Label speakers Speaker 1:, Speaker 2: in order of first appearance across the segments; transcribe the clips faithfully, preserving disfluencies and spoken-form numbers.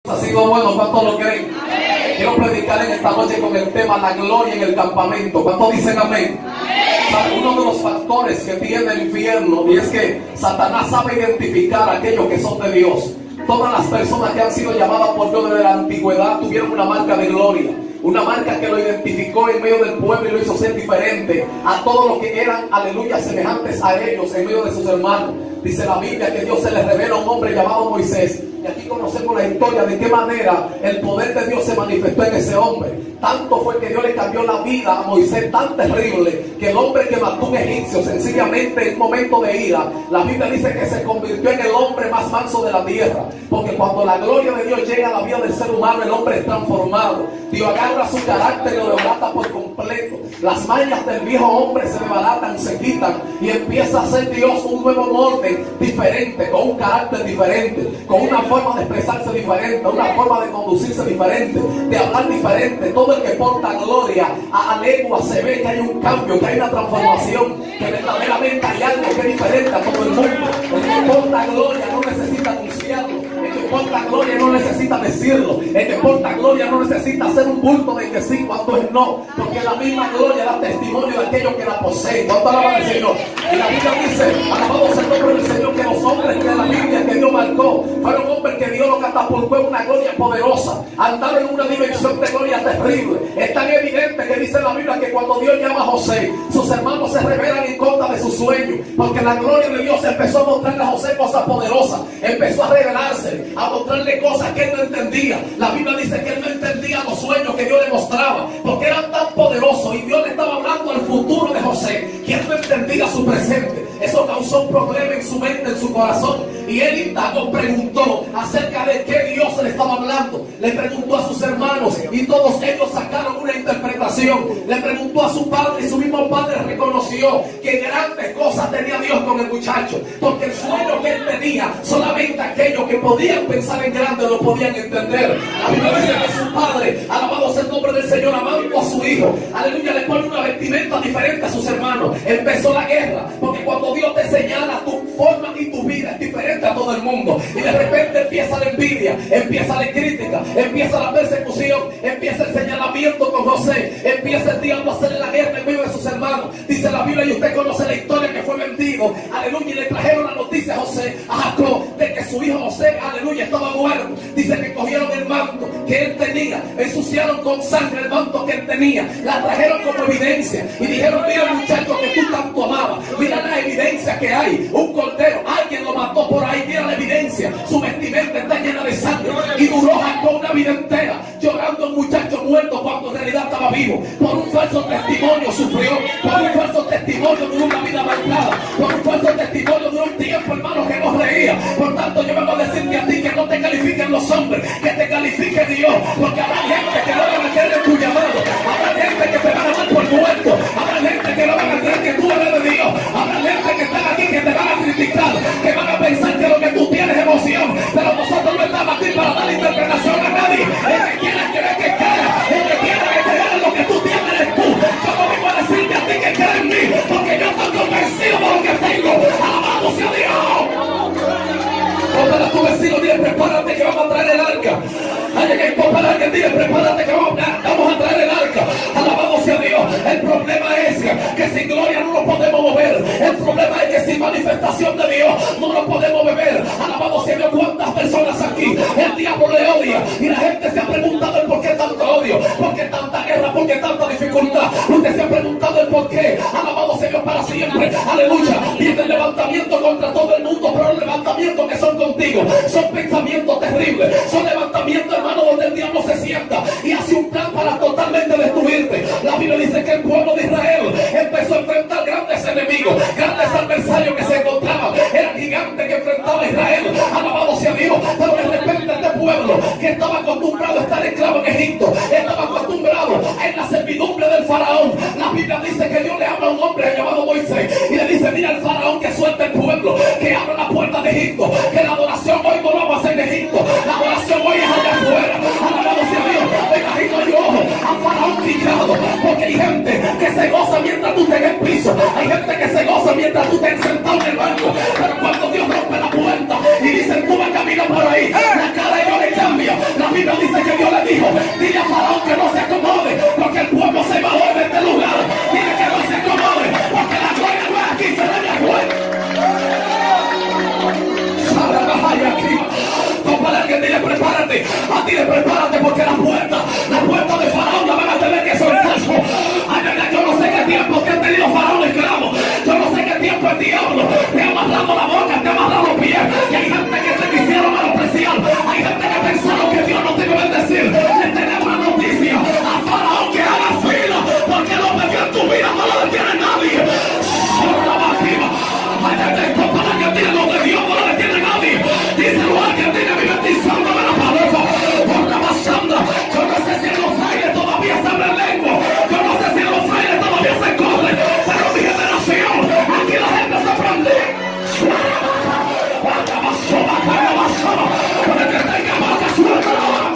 Speaker 1: Ha sido bueno, ¿cuántos lo creen? Amén. Quiero predicar en esta noche con el tema la gloria en el campamento. ¿Cuántos dicen amén? Amén. Uno de los factores que tiene el infierno, y es que Satanás sabe identificar a aquellos que son de Dios. Todas las personas que han sido llamadas por Dios desde la antigüedad tuvieron una marca de gloria, una marca que lo identificó en medio del pueblo y lo hizo ser diferente a todos los que eran, aleluya, semejantes a ellos en medio de sus hermanos. Dice la Biblia que Dios se les revela a un hombre llamado Moisés. Y aquí conocemos la historia de qué manera el poder de Dios se manifestó en ese hombre. Tanto fue que Dios le cambió la vida a Moisés, tan terrible, que el hombre que mató a un egipcio sencillamente en un momento de ira, la Biblia dice que se convirtió en el hombre más manso de la tierra. Porque cuando la gloria de Dios llega a la vida del ser humano, el hombre es transformado. Dios agarra su carácter y lo desbarata por completo. Las mañas del viejo hombre se desbaratan, se quitan, y empieza a ser Dios un nuevo molde diferente, con un carácter diferente, con una forma de expresarse diferente, una forma de conducirse diferente, de hablar diferente. Todo el que porta gloria a, a lengua se ve que hay un cambio, que hay una transformación, que verdaderamente hay algo que es diferente a todo el mundo. El que porta gloria no necesita anunciarlo, el que porta gloria no necesita decirlo, el que porta gloria no necesita hacer un bulto de que sí cuando es no, porque la misma gloria da testimonio de aquellos que la poseen. ¿Cuánto alaban al Señor? Y la Biblia dice, alabado sea el nombre del Señor, que los hombres que la Biblia que Dios marcó fueron hombres que Dios los catapultó en una gloria poderosa, andaron en una dimensión de gloria terrible. Es tan evidente que dice la Biblia que cuando Dios llama a José, sus hermanos se rebelan en contra de su sueño, porque la gloria de Dios empezó a mostrarle a José cosas poderosas, empezó a revelarse, a mostrarle cosas que él no entendía. La Biblia dice que él no entendía los sueños que Dios le mostraba, porque eran tan poderosos, y Dios le estaba hablando al futuro de José, que él no entendía su presente. Eso causó un problema en su mente, en su corazón, y él indagó, preguntó acerca de qué Dios le estaba hablando. Le preguntó a sus hermanos y todos ellos sacaron una interpretación. Le preguntó a su padre y su mismo padre reconoció que grandes cosas tenía Dios con el muchacho, porque el sueño que él tenía, solamente aquellos que podían pensar en grande lo podían entender. La Biblia dice que su padre, alabado sea el nombre del Señor, amando a su hijo, aleluya, le pone una vestimenta diferente a sus hermanos. Empezó la guerra, porque cuando Dios te señala, tu forma y tu vida es diferente a todo el mundo, y de repente empieza la envidia, empieza la crítica, empieza la persecución, empieza el señalamiento con José, empieza el diablo a hacerle la guerra en medio de sus hermanos. Dice la Biblia, y usted conoce la historia, que fue vendido, aleluya, y le trajeron la noticia a José, a Jacob, de que su hijo José, aleluya, estaba muerto. Dice que cogieron el manto que él tenía, ensuciaron con sangre el manto que él tenía, la trajeron como evidencia y dijeron, mira el muchacho que tú tanto amabas, mira la evidencia que hay, un cordero, alguien lo mató por ahí, mira la evidencia, su vestimenta está llena de sangre. Y duró Jacob una vida entera llorando a un muchacho muerto cuando en realidad estaba vivo. Por un falso testimonio sufrió, por un falso testimonio de una vida marcada, por un falso testimonio de un tiempo, hermano, que no reía. Por tanto, yo vengo a decirte a ti que no te califiquen los hombres, que te califique Dios, porque habrá gente que no van a creer en tu llamado, habrá gente que te van a dar por muerto, habrá gente que no van a creer que tú eres de Dios, habrá gente que están aquí que te van a criticar, que van a pensar que lo que tú tienes es emoción, pero nosotros no estamos aquí para dar interpretación a nadie. El que quiera creer que crea, el que quiera que crea lo que tú tienes eres tú. Yo no vengo a decirte a ti que crees en mí, porque yo estoy convencido por lo que tengo. Alabado sea Dios. Póngale a tu vecino, dile, prepárate que vamos a traer el arca. Alguien que compara a alguien, dile, prepárate que vamos, vamos a traer el arca. Alabado sea Dios. El problema es que sin gloria no nos podemos mover. El problema es que sin manifestación de Dios no nos podemos beber. Alabado sea Dios. ¿Cuántas personas aquí el diablo le odia? Y la gente se ha preguntado el por qué tanto odio, por qué tanta guerra, por qué tanta dificultad. Usted se ha preguntado el por qué. Alabado sea Dios para siempre. Aleluya. Viene el levantamiento contra todo el mundo, pero los levantamientos que son contigo son pensamientos terribles, son levantamientos, hermano, donde el diablo se sienta y hace un plan para totalmente destruirte. La Biblia dice que el pueblo de Israel empezó a enfrentar grandes enemigos, grandes adversarios que se encontraban. Era el gigante que enfrentaba a Israel, alabado sea Dios. Pero de repente este pueblo que estaba acostumbrado a estar esclavo en Egipto, estaba acostumbrado en la servidumbre del faraón. La Biblia dice que Dios le habla a un hombre llamado Moisés y le dice, mira al faraón que suelta el pueblo, que abra la puerta de Egipto, que la adoración hoy no la vamos a hacer en Egipto, la adoración hoy es allá afuera. Alabado sea Dios. Me imagino yo a faraón pillado, porque hay gente que se goza mientras tú estés en el piso, hay gente que se goza mientras tú estés sentado en el banco, pero cuando Dios rompe la puerta y dice, tú vas a caminar por ahí, la cara de ellos le cambia, la Biblia dice que Dios le dijo, dile a Faraón que no se acomode, porque el pueblo se va hoy de este lugar. Dile que no se acomode, porque la gloria no es aquí, será de afuera. Compara que dile prepárate, a ti le prepárate, porque la puerta, la puerta de Faraón la van a tener que soltar. Ay, ay, yo no sé qué tiempo que ha tenido Faraón esclavo, yo no sé qué tiempo el diablo te ha amarrado la boca, te ha amarrado los pies, y hay gente que te quisieron menospreciar, hay gente que pensaron que Dios no te iba a bendecir. Le tenemos una noticia a Faraón que haga fila, porque lo metió en tu vida no lo detiene nadie. Ay, ay, ay, compara que tiene lo de Dios no lo detiene nadie. Díselo a alguien, tiene mi bendición de la pareja. Por la basanda, yo no sé si en los aires todavía se habla lengua, yo no sé si en los aires todavía se corre, pero mi generación, aquí la gente se prende. Para que tenga más que suelta la mano.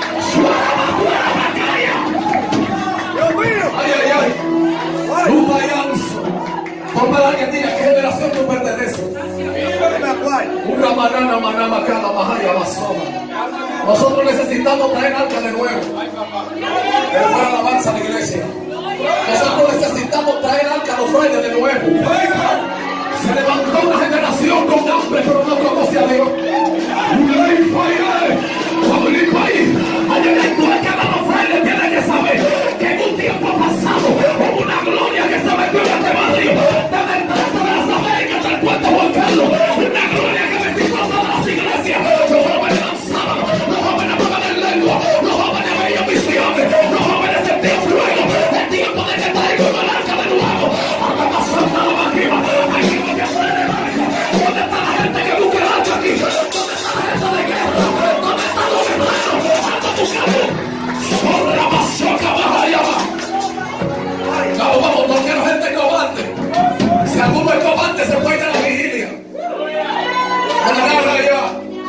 Speaker 1: Ay, ay, ay. Tu payanzo. Compara que diga qué generación tú perteneces. Una manana, manama, cada majaya, basoma. Nosotros necesitamos traer arca de nuevo. Pero para alabanza a la iglesia. Nosotros necesitamos traer arca a los frailes de nuevo. Se levantó una generación con hambre, pero no conoce a Dios. Los frailes tienen que saber que en un tiempo pasado hubo una gloria que se metió en este barrio, desde el trato de las Américas del puerto Juan Carlos, una gloria que metió a todas las iglesias. Los jóvenes danzaban, los jóvenes hablaban en lengua, los jóvenes veían visiones, los jóvenes sentían fuego. Es tiempo de que traigo el arca de nuevo. Ahora pasando la máquina, hay que que hacer el arca. ¿Dónde está la gente que busca el arca aquí? ¿Dónde está la gente de guerra? ¿Dónde están los guerreros? Anda buscando. Sobre la mazoca baja allá abajo. Vamos, vamos, no quiero gente cobarde. Si alguno es cobarde, se puede ir a la vigilia. Agarra allá.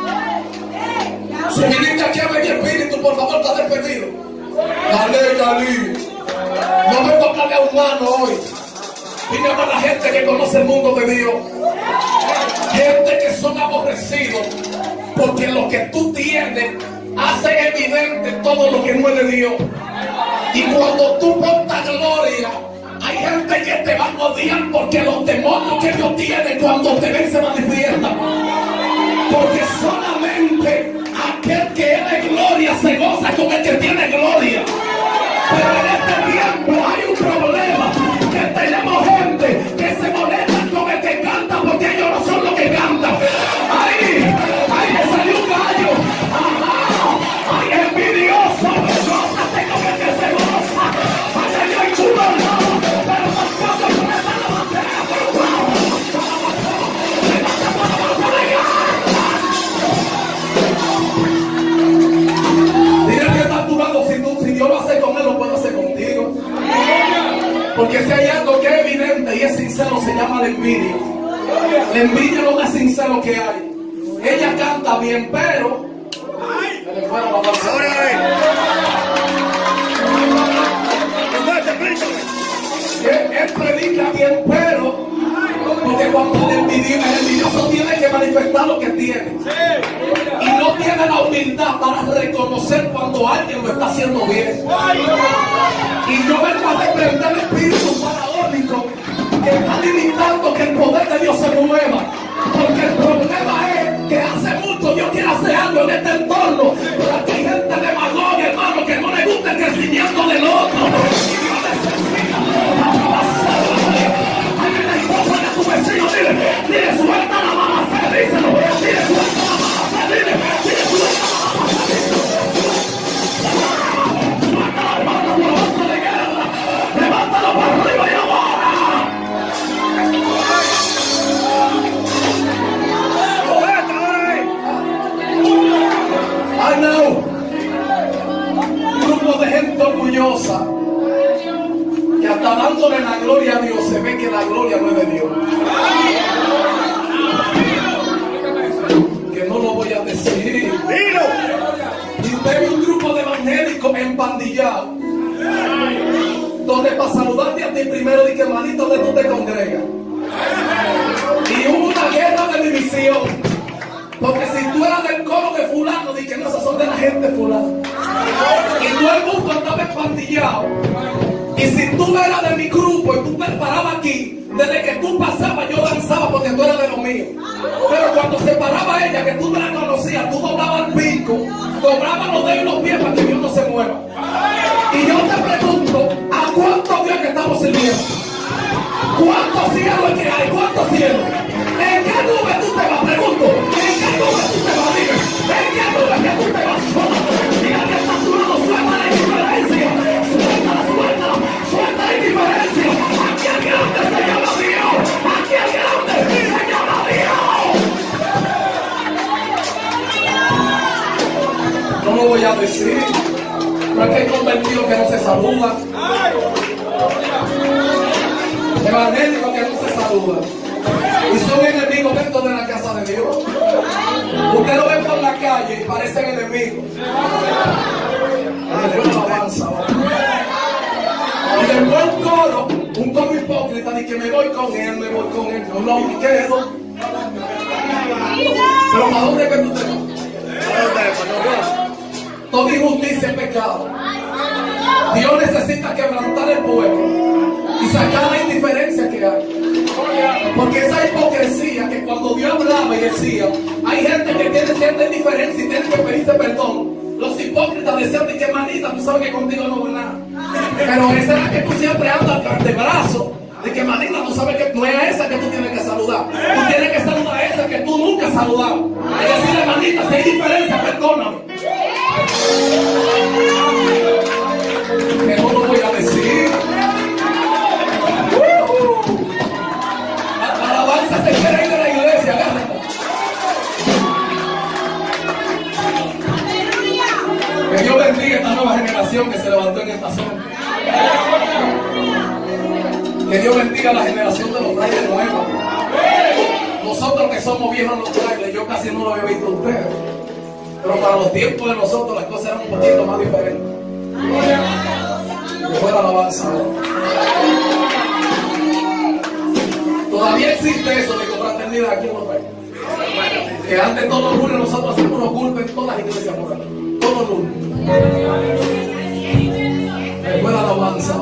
Speaker 1: Si viniste aquí a ver el espíritu, por favor, está despedido. Dale, dale. No vengo a hablarle a un humano hoy. Vine a la gente que conoce el mundo de Dios. Gente que son aborrecidos porque lo que tú tienes hace evidente todo lo que no es de Dios. Y cuando tú portas gloria, hay gente que te van a odiar porque los demonios que Dios tiene cuando te ven se manifiestan. Porque solamente aquel que es de gloria se goza con el que tiene gloria. Pero en este tiempo hay un problema, que tenemos gente que se molesta con el que canta porque ellos no son los que cantan. Ahí, ahí le salió un gallo. Ajá, ay, envidioso. Gózate con el que se goza. Ay, ay, ay, tú no, no, pero tampoco presta la bandera. Dile que está durando, si, tú, si Dios lo hace con él, lo puedo hacer contigo. Porque si hay algo que es evidente y es sincero, se llama la envidia. La envidia es lo más sincero que hay. Ella canta bien, pero se le fueron la palabra. Él predica bien, pero porque cuando el envidioso, el envidioso tiene que manifestar lo que tiene. Y no tiene la humildad para reconocer cuando alguien lo está haciendo bien. Y yo vengo a reprender el espíritu faraónico que está limitando que el poder de Dios se mueva. Porque el problema es que hace mucho Dios quiere hacer algo en este entorno, pero aquí hay gente de magón, hermano, que no le gusta el crecimiento del otro. Y Dios necesita avanzar. Hay una esposa de tu vecino, dile, dile, suelta la mala fe, díselo, dile, suelta la mala fe, dile, dile, suelta la mala fe, suelta la mala fe, levanta de guerra, levántalo para arriba y ahora. I know. Un grupo de gente orgullosa que hasta dándole la gloria a Dios se ve que la gloria no es de Dios. Que no lo voy a decir. Y veo un grupo de evangélicos empandillados, donde para saludarte a ti primero di que hermanito de tú te congregas. Y hubo una guerra de división. Porque si tú eras del coro de fulano, di que no, esas son de la gente fulano. Y todo el mundo andaba espantillado. Y si tú eras de mi grupo y tú te parabas aquí, desde que tú pasabas yo danzaba porque tú eras de los míos. Pero cuando se paraba ella, que tú no la conocías, tú doblabas el pico, doblabas los dedos y los pies para que Dios no se mueva. Y yo te pregunto, ¿a cuántos Dios que estamos sirviendo? ¿Cuántos cielos es que hay? ¿Cuántos cielos? ¿En qué nube tú te vas? Pregunto. ¿En qué nube tú te vas? Dime. ¿En qué nube que tú te vas? Mira que está tu lado, suelta la indiferencia. Suelta, suelta, suelta la indiferencia. Aquí el grande se llama Dios. Aquí el grande se llama Dios. No lo voy a decir. Pero es que hay convertidos que no se saludan. Evangélicos que no se saludan. Y son enemigos dentro de la casa de Dios. Usted lo ve por la calle y parecen enemigos. Dios no avanza. Y después un coro, un coro hipócrita, de que me voy con él, me voy con él. Yo no me quedo. Pero ¿para dónde es que tú te vas? Toda injusticia es pecado. Dios necesita quebrantar el pueblo y sacar la indiferencia que hay. Porque esa hipocresía que cuando Dios hablaba y decía, hay gente que tiene cierta indiferencia y tiene que pedirse perdón. Los hipócritas decían de que manita, tú sabes que contigo no voy nada. Pero esa es la que tú siempre andas de brazo. De que manita, tú sabes que no es a esa que tú tienes que saludar. Tú tienes que saludar a esa que tú nunca has saludado. Y decirle, manita, si hay diferencia, perdóname. Que no lo voy a decir. La alabanza se quiere ir de la iglesia, agárrate. Que Dios bendiga esta nueva generación que se levantó en esta zona. Que Dios bendiga a la generación de los frailes nuevos. Nosotros que somos viejos los frailes, yo casi no lo había visto a ustedes. Pero para los tiempos de nosotros las cosas eran un poquito más diferentes. Que fuera alabanza. Todavía existe eso de confraternidad aquí en los países. Que antes todos los lunes nosotros hacemos unos cultos en todas las iglesias morales. Todos los lunes. Que fuera alabanza.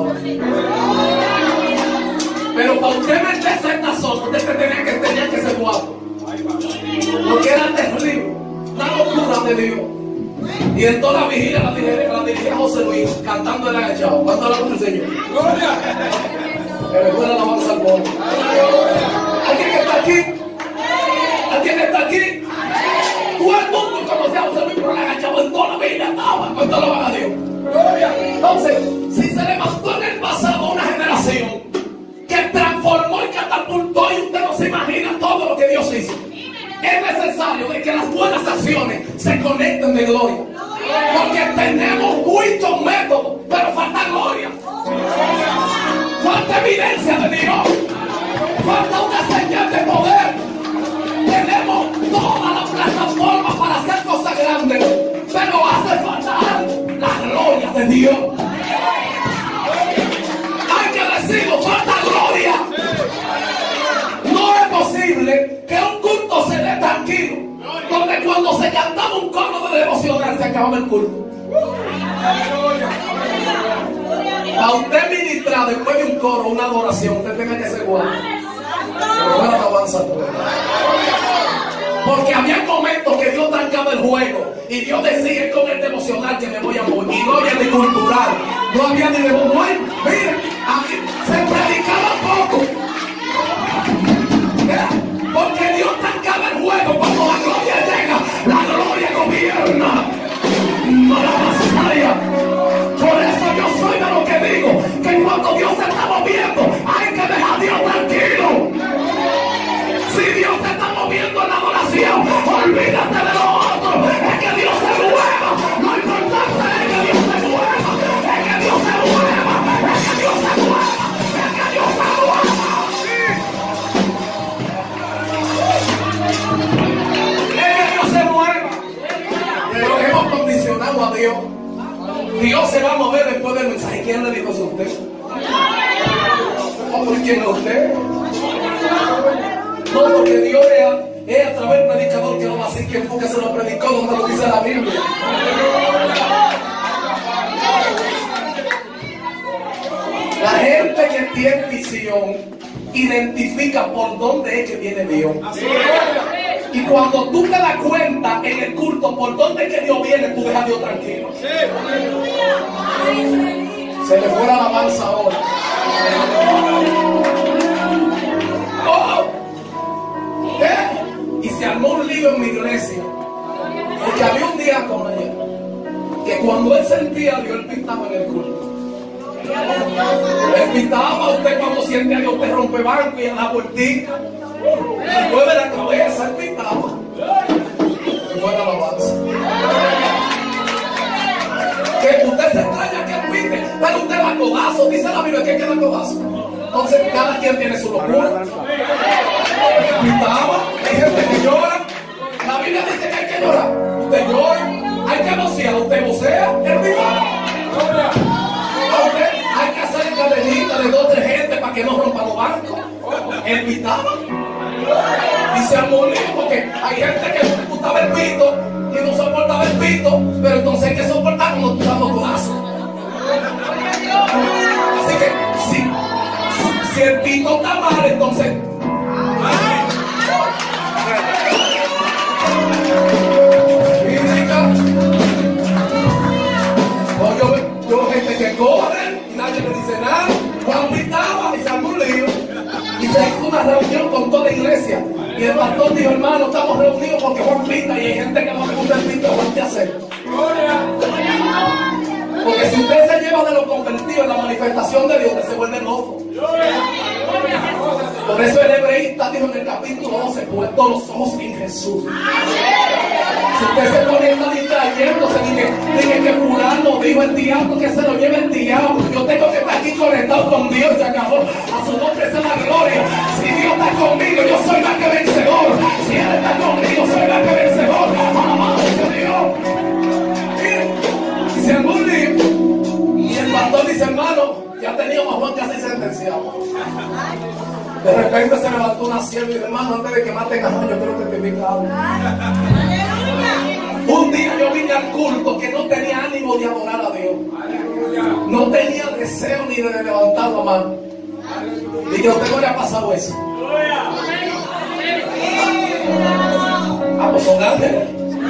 Speaker 1: Pero para usted meterse en esta zona, usted tenía que, tenía que ser guapo. Porque era terrible. La locura de Dios. Y en toda la vigilia la dirigía, la dirigía José Luis cantando el agachado. ¿Cuánto la del Señor? Que me fuera la alabanza al pueblo. ¿Alguien que está aquí? ¿Alguien que está aquí? Todo el mundo conocía a José Luis por el agachado. En toda la vigilia estaba. ¿Cuánto lo van a Dios? Entonces, si se levantó en el pasado una generación que transformó y catapultó, y usted no se imagina todo lo que Dios hizo, es necesario de que las buenas acciones se conecten de gloria. Porque tenemos muchos métodos, pero falta gloria. Falta evidencia de Dios. Falta una señal de poder. Tenemos toda la plataforma para hacer cosas grandes, pero hace falta la gloria de Dios. Hay que decirlo, falta gloria. No es posible que un culto se dé tranquilo, donde cuando se cantaba un coro de devocional se acababa el culto. A usted ministrar después de un coro, una adoración, usted tiene que ser guapo. Porque había momentos que Dios trancaba el juego y Dios decía, es con el devocional que me voy a morir. Y no había ni cultural, no había ni devocional. Miren, aquí se predicaba poco. Porque Dios trancaba el juego. Cuando la gloria llega, la gloria gobierna. No la vasalla. Por eso yo soy de lo que digo, que cuando Dios se está moviendo, hay que dejar a Dios tranquilo. Si Dios se está moviendo en la adoración, olvídate de lo otro. Es que Dios se mueva. Lo importante es que Dios se mueva. Es que Dios se mueva. Es que Dios se mueva. Es que Dios se mueva. Es que Dios se mueva. Pero hemos condicionado a Dios. Dios se va a mover después del mensaje. ¿Quién le dijo eso a usted? ¿O por quién a usted? No, porque Dios es es a través del predicador que lo va a decir quién fue que se lo predicó, donde lo dice la Biblia. La gente que tiene visión identifica por dónde es que viene Dios. Y cuando tú te das cuenta en el culto por dónde es que Dios viene, tú dejas a Dios tranquilo. Se le fue la alabanza ahora. Oh. ¿Eh? Y se armó un lío en mi iglesia. Porque había un día con ella que cuando él sentía a Dios, él pintaba en el culto. Él pintaba a usted cuando siente a Dios, usted rompe banco y a la vueltita. Y mueve la cabeza, él pintaba. Y mueve la alabanza. Que usted se extraña que él pinte, pero usted da codazo, dice la Biblia que queda codazo. Entonces cada quien tiene su locura. Pintaba, hay gente que llora. La Biblia dice que hay que llorar. Usted llora, hay que vocear, usted vocea, él pintaba. Hay que hacer cadenita de dos o tres gente para que no rompan los bancos. Él pitaba y se armonía porque hay gente que no le gustaba el pito y no soportaba el pito, pero entonces hay que soportar cuando tú estás dando codazos. Así que si, si el pito está mal, entonces o yo, yo gente que corre y nadie le dice nada. Juan pitaba y se armó un lío y se hizo una reunión con toda la iglesia y el pastor dijo: hermano, estamos reunidos porque Juan pita y hay gente que no le gusta el pito. ¿Qué hacer? Porque si usted se lleva de lo convertido en la manifestación de Dios, usted se vuelve loco. Por eso el hebreísta dijo en el capítulo doce: puesto los ojos en Jesús. Si usted se pone a estar distrayéndose, dije, dije que fulano dijo el diablo, que se lo lleve el diablo. Yo tengo que estar aquí conectado con Dios y se acabó. A su nombre sea la gloria. Si Dios está conmigo, yo soy más que vencedor. Si Él está conmigo, soy más que vencedor. Alabado sea Dios. Mire, y se armó un lío. Y el pastor dice: hermano, ya teníamos a Juan casi sentenciado. De repente se levantó una sierva y dice: hermano, antes de que maten a Juan, yo quiero testificar. Un día yo vine al culto que no tenía ánimo de adorar a Dios. No tenía deseo ni de levantar la mano. Y que a usted no le ha pasado eso. Ah, pues son ángeles.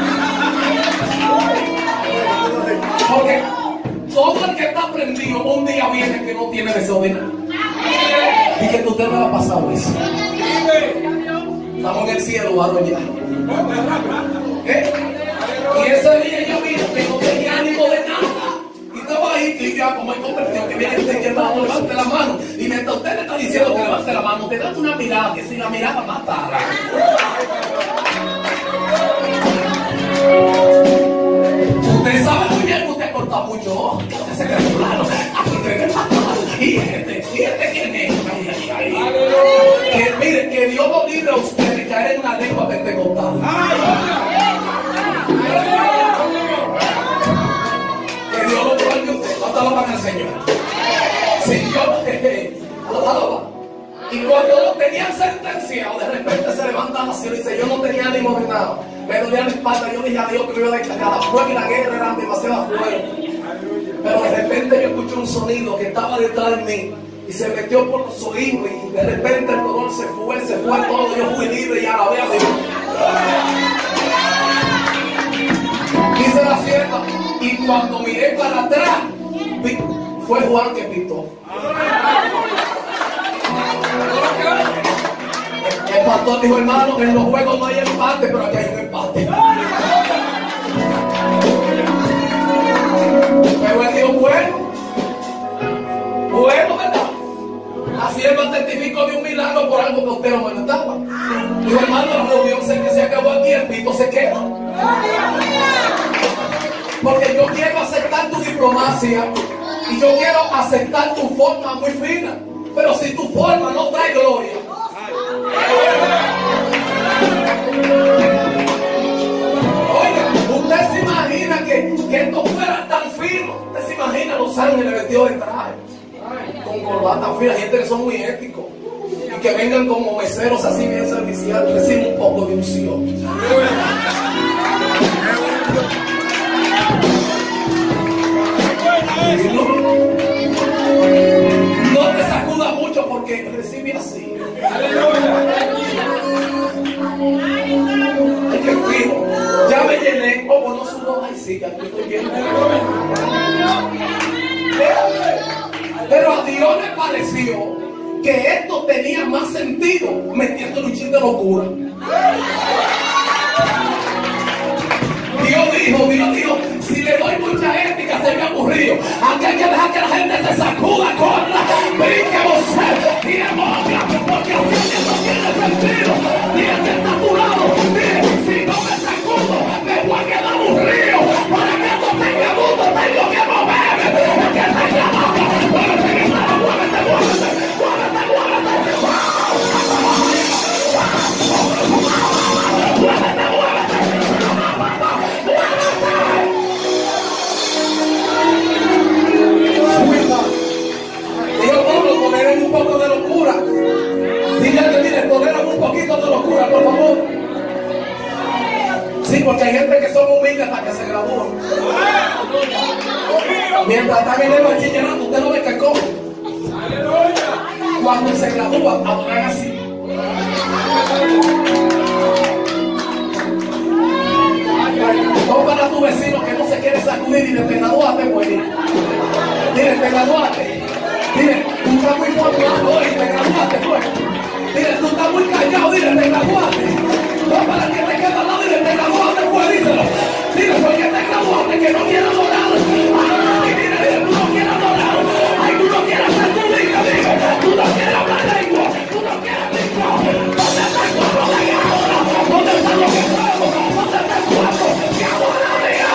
Speaker 1: Porque todo el que está prendido un día viene que no tiene deseo de nada. Y que a usted no le ha pasado eso. Estamos en el cielo, varón ya. ¿Eh? Y ese día yo vi que no tenía ánimo de nada. Y estaba ahí, y ya como el convertido, que viene este llamado, levante la mano. Y mientras usted le está diciendo que levante la mano, te da una mirada, que si la mirada matara. Usted sabe muy bien que usted corta mucho ojo, que usted se cree fulano, aquí cree que está mal. Y este, y este quién es. Ay, ay, ay. Que mire, que Dios lo libre a usted de caer en una lengua pentecostal. Que Dios lo libre a usted. ¿Cuánto lo van a enseñar? Señor, y cuando lo tenían sentenciado, de repente se levanta la cielo y dice: yo no tenía ánimo de nada. Me dolía la espalda, yo dije a Dios que me iba a descargar. La fuego y la guerra eran demasiado fuertes. Pero de repente yo escuché un sonido que estaba detrás de mí y se metió por los oídos y de repente el dolor se fue, se fue todo. Yo fui libre y alabé a Dios. Dice la sierva, y cuando miré para atrás, vi, fue Juan que pitó. El pastor dijo: hermano, en los juegos no hay empate, pero aquí hay un empate. Pero él dijo: bueno, bueno, ¿verdad? La sierva testificó de un milagro por algo que usted no me notaba. Dijo: hermano, la reunión sé que se acabó aquí, el pito se queda. Porque yo quiero aceptar tu diplomacia y yo quiero aceptar tu forma muy fina. Pero si tu forma no trae gloria, oiga, usted se imagina que, que esto fuera tan fino. Usted se imagina los ángeles vestidos de traje, con corbata fina, gente que son muy éticos. Y que vengan como meseros así bien serviciales, reciben un poco de unción. No, no te sacuda mucho porque recibe así. Es que fijo, ya me llené, oh, no sudó, ay sí, ya estoy lleno. Pero a Dios le pareció que esto tenía más sentido metiendo un chin de locura. Dios dijo, Dios dijo, si le doy mucha ética se me ha aburrido. Aquí hay que dejar que la gente se sacuda, corra, brinque, vocé y emoja, porque así no tiene sentido. Y el que está a tu lado, dile, si no me sacudo, me voy a quedar aburrido. Para que esto tenga mundo, tengo que moverme. El que tenga boca, muévete, que nada, muévete, muévete, muévete, muévete. Muévete, muévete. Dios, Pablo, toleren un poco de locura. Dile, dile, toleran un poquito de locura, por favor. Sí, porque hay gente que son humildes hasta que se gradúan. Mientras están en el bachillerato, usted no ve que coge. Cuando se gradúan, adoran así. Tómala a tu vecino que no se quiere sacudir y te graduaste, pues. Dile, te graduaste. Dile, tú estás muy formado hoy, te graduaste, pues. Dile, tú estás muy callado, dile, te graduaste. Tómala que te queda al lado, dile, te graduaste, pues, díselo. Dile, soy que te graduaste, que no quiere adorar. Ay, dile, dile, tú no quieres adorar. Ay, tú no quieres hacer tu vida, dile. Tú no quieres hablar lengua. Tú no quieres lengua. ¿Dónde está el pueblo de ahora? ¿Dónde están los que sabemos? ¿Dónde está el pueblo que adora a Dios?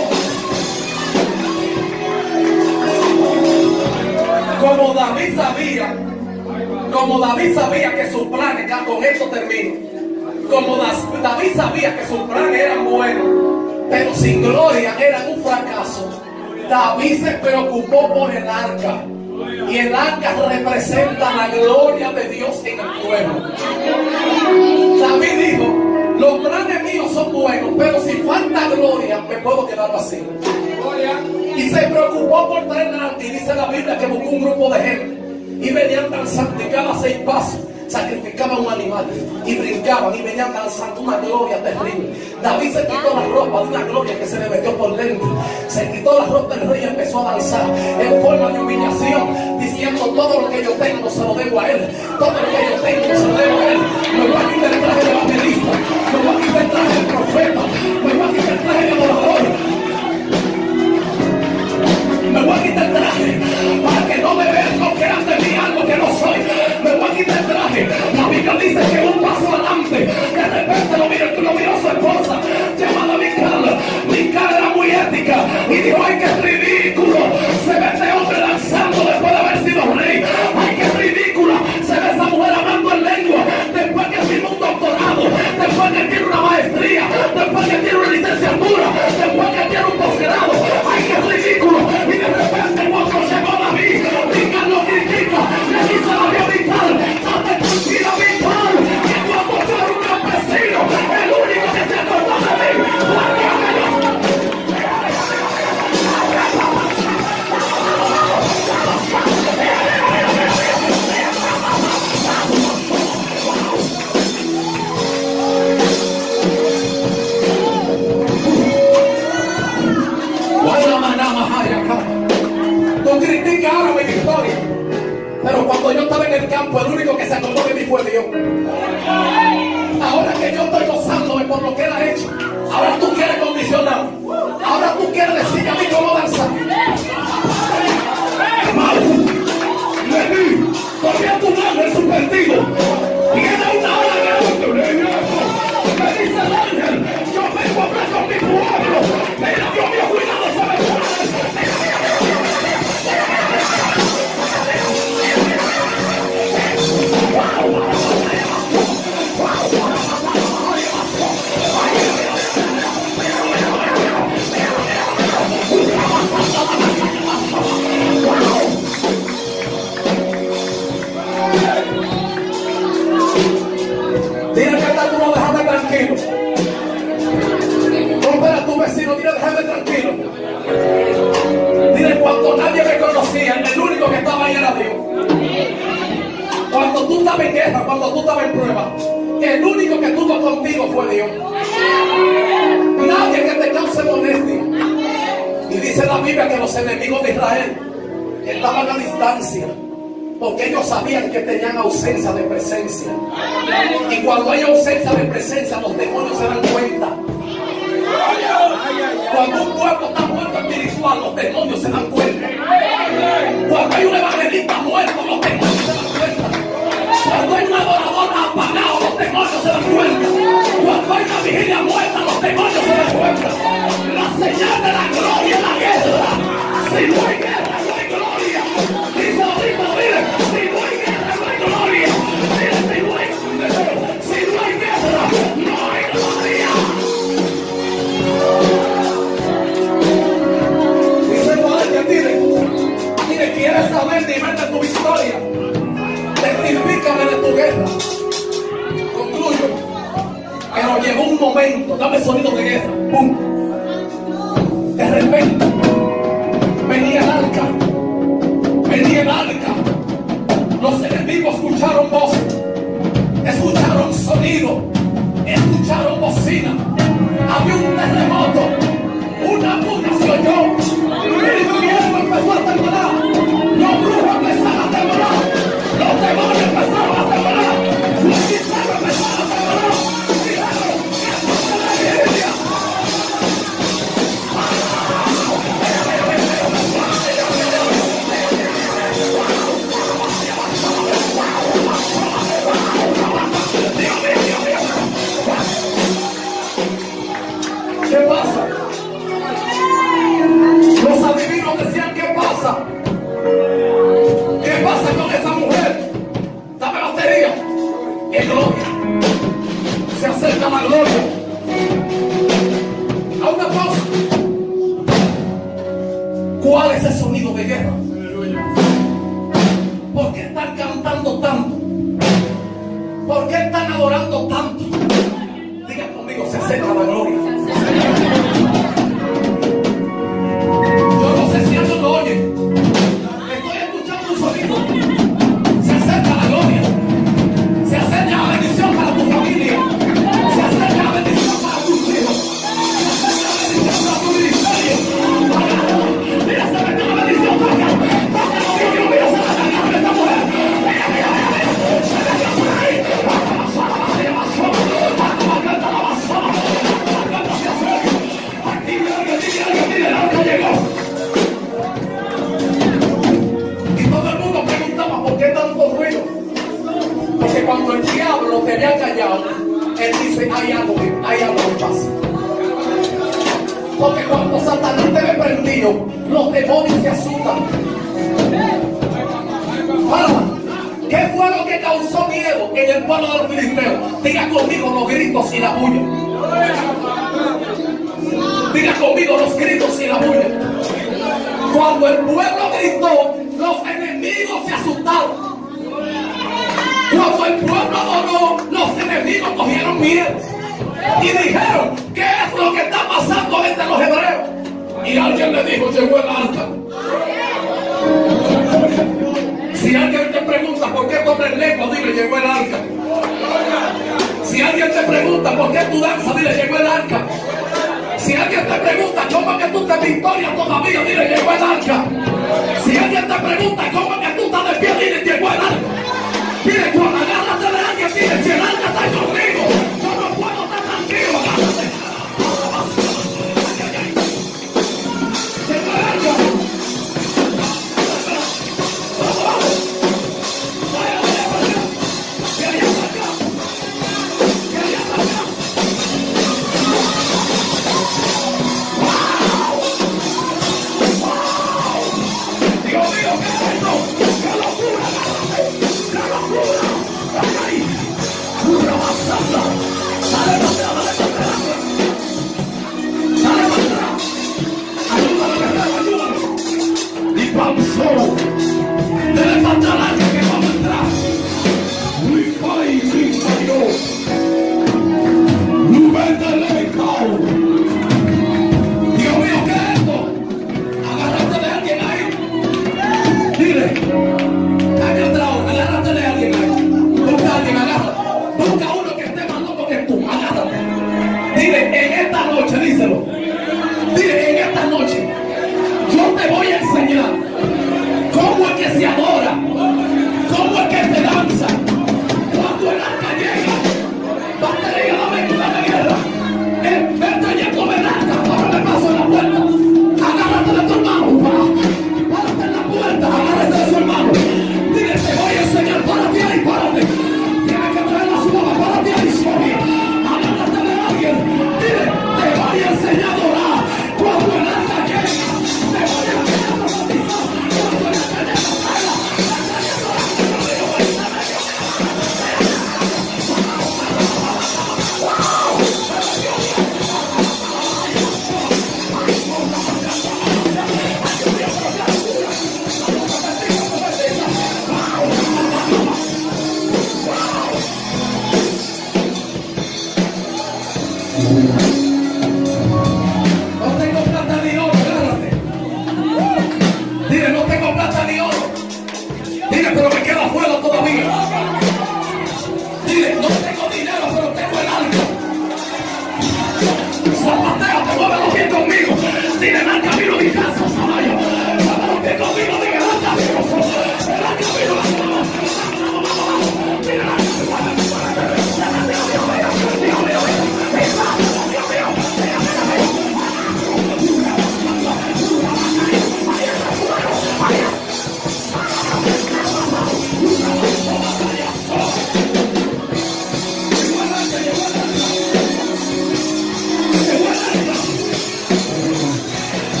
Speaker 1: Como David sabía, como David sabía que sus planes, ya con esto termino, como David sabía que sus planes eran buenos, pero sin gloria eran un fracaso, David se preocupó por el arca. Y el arca representa la gloria de Dios en el pueblo. David dijo, los planes míos son buenos, pero si falta gloria, me puedo quedar vacío. Y se preocupó por traer el arca. Y dice la Biblia que buscó un grupo de gente. Y venían danzando y cada seis pasos sacrificaban un animal. Y brincaban y venían danzando una gloria terrible. David se quitó la ropa de una gloria que se le metió por dentro. Se quitó la ropa del rey y empezó a danzar en forma de humillación, diciendo, todo lo que yo tengo se lo debo a él. Todo lo que yo tengo se lo debo a él. Me voy a quitar el traje de evangelista. Me voy a quitar el traje de profeta. Me voy a quitar el traje de adorador. Me voy a quitar el traje para que no me vean lo que era de mí, algo que no soy. Me voy a quitar el traje. La Biblia dice que un paso adelante, de repente lo miró, lo miró su esposa, llamada Mical. Mical era muy ética y dijo, ay, qué ridículo se ve este hombre danzando después de haber sido rey. Ay, qué ridícula se ve esa mujer hablando en lengua después que tiene un doctorado, después que tiene una maestría, después que tiene una licenciatura, después que tiene un posgrado. Ay, qué ridículo. Y de repente cuando llegó David, Mical lo critica, le dice a Dios Mical, date tranquila Mical, que cuando yo era un campesino, el único que se acordó de mí fue Dios. Tú criticas ahora mi victoria, pero cuando yo estaba en el campo, el único que se acordó de mí fue Dios. Ahora que yo estoy gozándome por lo que él ha hecho, ahora tú quieres condicionar, ahora tú quieres decir a mí cómo danzar. Leví, todavía tu madre es un perdido. Tiene una hora de auto. Me dice el ángel, yo vengo a hablar con mi pueblo. Mira, Dios mío, cuidado, ¿sabes? conocían, el único que estaba ahí era Dios. Cuando tú estabas en guerra, cuando tú estabas en prueba, el único que estuvo contigo fue Dios. Nadie que te cause molestia. Y dice la Biblia que los enemigos de Israel estaban a distancia, porque ellos sabían que tenían ausencia de presencia. Y cuando hay ausencia de presencia, los demonios se dan cuenta. Cuando un pueblo está muerto espiritual, los demonios se dan cuenta. Cuando hay un evangelista muerto, los demonios se dan cuenta. Cuando hay un adorador apagado, los demonios se dan cuenta. Cuando hay una vigilia muerta, los demonios se dan cuenta. La señal de la gloria es la guerra. Si no hay guerra, no hay gloria. Dice lo mismo, mire, si no hay guerra, no hay gloria. Mire, si no hay, si no hay guerra, no hay gloria. Dice alguien, mire, mire, quieres saber nivel de tu victoria, testifícame de tu guerra. Concluyo. Pero llegó un momento, dame sonido de guerra, ¡pum! De repente venía el arca, venía el arca. Los enemigos escucharon voces, escucharon sonido, escucharon bocina. Había un terremoto, una puta se oyó. El infierno empezó a temblar, los brujos empezaron a temblar, los demonios empezaron a temblar, los cristianos empezaron a temblar. Dijeron, esto es la iglesia. ¿Qué pasa? Los adivinos decían, ¿qué pasa? ¿Qué pasa con esa mujer? Dame batería. Es gloria. Se acerca la gloria. A una cosa. ¿Cuál es el sonido de guerra? ¿Por qué están cantando tanto? ¿Por qué están adorando tanto? Diga conmigo, se acerca la gloria. Yo no sé si alguien lo oye. Estoy escuchando un sonido. Se acerca la gloria. Se acerca la bendición para tu familia. Se acerca la bendición para tus hijos. Se acerca la bendición para tu ministerio. Mira, se acerca la bendición para acá. Mira, se acerca la esta mujer. Mira, mira, mira. Se acerca por ahí. Y todo el mundo preguntaba por qué tanto ruido. Porque cuando el diablo te había callado, él dice, hay algo que, hay algo que pasa. Porque cuando Satanás te ve prendido, los demonios se asustan. Ahora, ¿qué fue lo que causó miedo en el pueblo de los filisteos? Diga conmigo los gritos y la bulla. Diga conmigo los gritos y la bulla. Cuando el pueblo gritó, los enemigos se asustaron. Cuando el pueblo adoró, los enemigos cogieron miedo. Y dijeron, ¿qué es lo que está pasando entre los hebreos? Y alguien le dijo, llegó el arca. Si alguien te pregunta por qué tú hablas lengua, dile, llegó el arca. Si alguien te pregunta por qué tú danzas, dile, llegó el arca. Si alguien te pregunta cómo es que tú estás de victoria todavía, dile, llegó el arca. Si alguien te pregunta cómo es que tú estás de pie, dile, llegó el arca. Dile, cuando agárrate de alguien, dile, si el arca está conmigo, yo no puedo estar tranquilo, agárrate. Llegó el arca.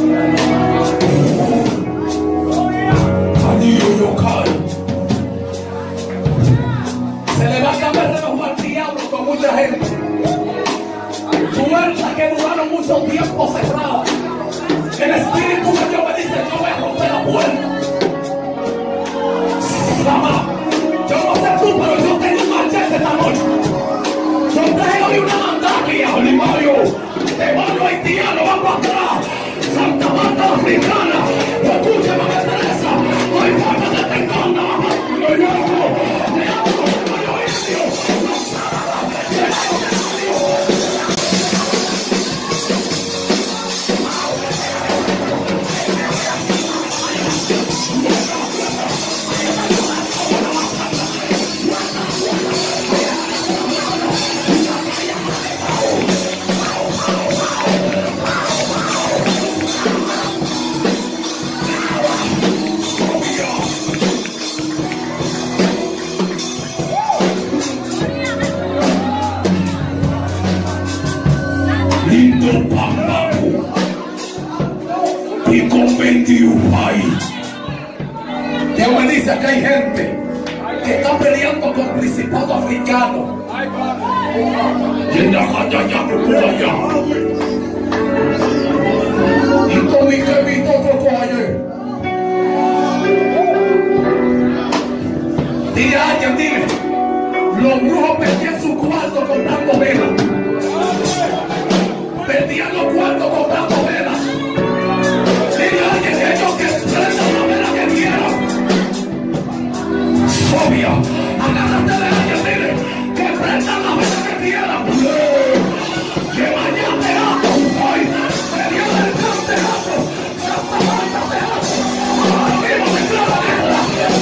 Speaker 1: Se le va a cambiar de ojo al diablo con mucha gente. Puertas que duraron mucho tiempo cerradas. El Espíritu de Dios me dice: yo voy a romper la puerta. Yo no sé tú, pero yo tengo un machete esta noche. Yo traigo hoy una mandalia, Olivario. Demonio haitiano, va para atrás. Santa Marta africana. Escúchame, me interesa. No hay forma de te esconda. Lo llamo. Le amo. Lo indio. Dios me dice que hay gente que está peleando con principado africano. Y con mi que mi toco coño. Dile a alguien, dile: los brujos perdían su cuarto comprando velas. Perdían los cuartos comprando velas. Dile a alguien que ellos que prendan la vela que quieran. Obvio, agárrate de alguien, dile que prendan la vela que quieran. Que mañana te hago hoy. Que Dios del campo te hago. Santa Marta te hago. Ahora mismo declara guerra.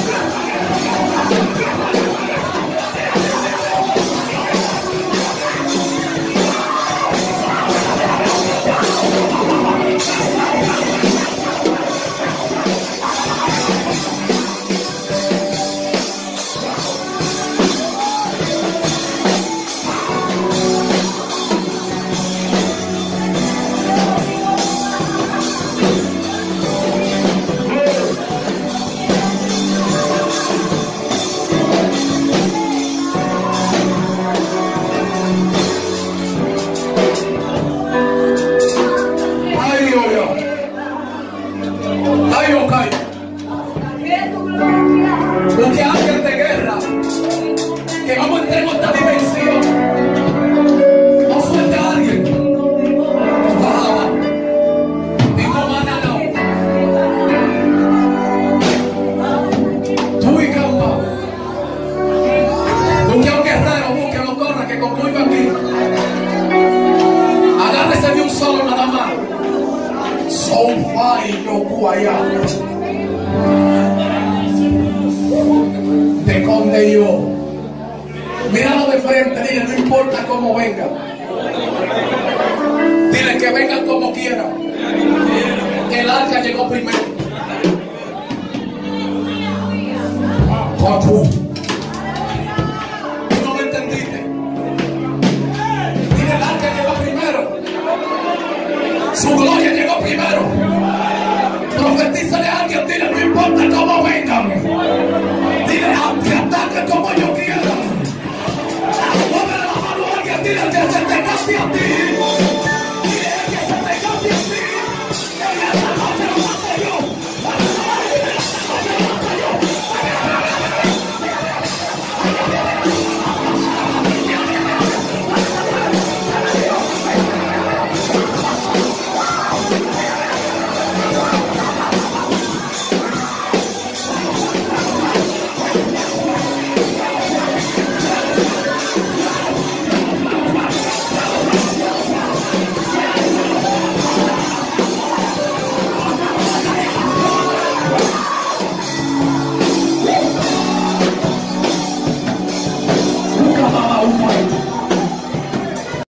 Speaker 1: Porque ángel de guerra, que vamos a entrar en esta dimensión. No suelte a alguien. Bajaba. Dijo manana. Tú y calma. Busque a un guerrero, busque, no corra, que concluyo aquí. Agárrese de un solo nada más. Son fai yo cuaya. Te conde yo. Míralo de frente, dile: no importa cómo vengan. Dile que vengan como quieran. El arca llegó primero. Papu.